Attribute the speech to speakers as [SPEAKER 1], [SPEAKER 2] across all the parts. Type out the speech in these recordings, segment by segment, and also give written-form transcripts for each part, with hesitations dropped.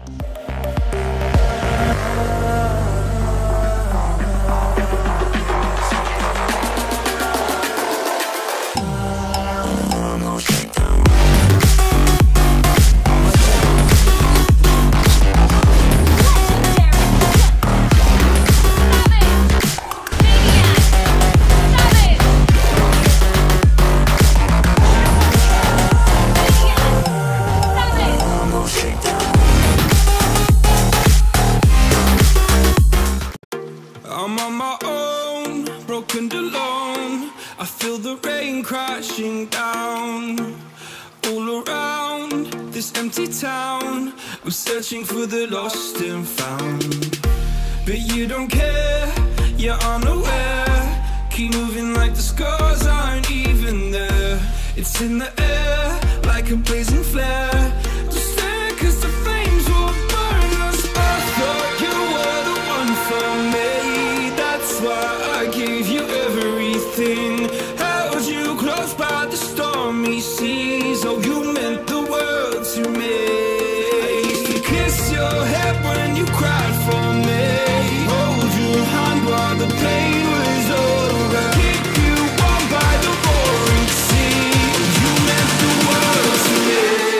[SPEAKER 1] I'm on my own, broken alone. I feel the rain crashing down all around this empty town. I'm searching for the lost and found, but you don't care, you're unaware. Keep moving like the scars aren't even there. It's in the air like a blazing flare. Just stare, 'cause the flames will burn us. I thought you were the one for me. That's why I gave you everything. Held you close by the stormy seas. Oh, you meant the world to me. I used to kiss your head when you cried for me. Hold your hand while the pain was over. Keep you warm by the roaring sea. You meant the world to me.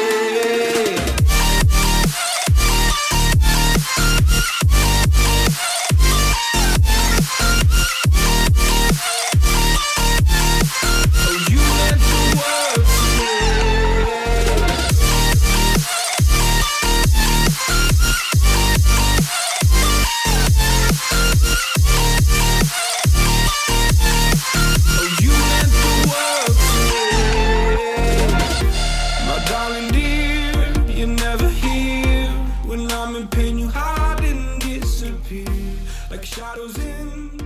[SPEAKER 1] Darling dear, you're never here. When I'm in pain, you hide and disappear like shadows in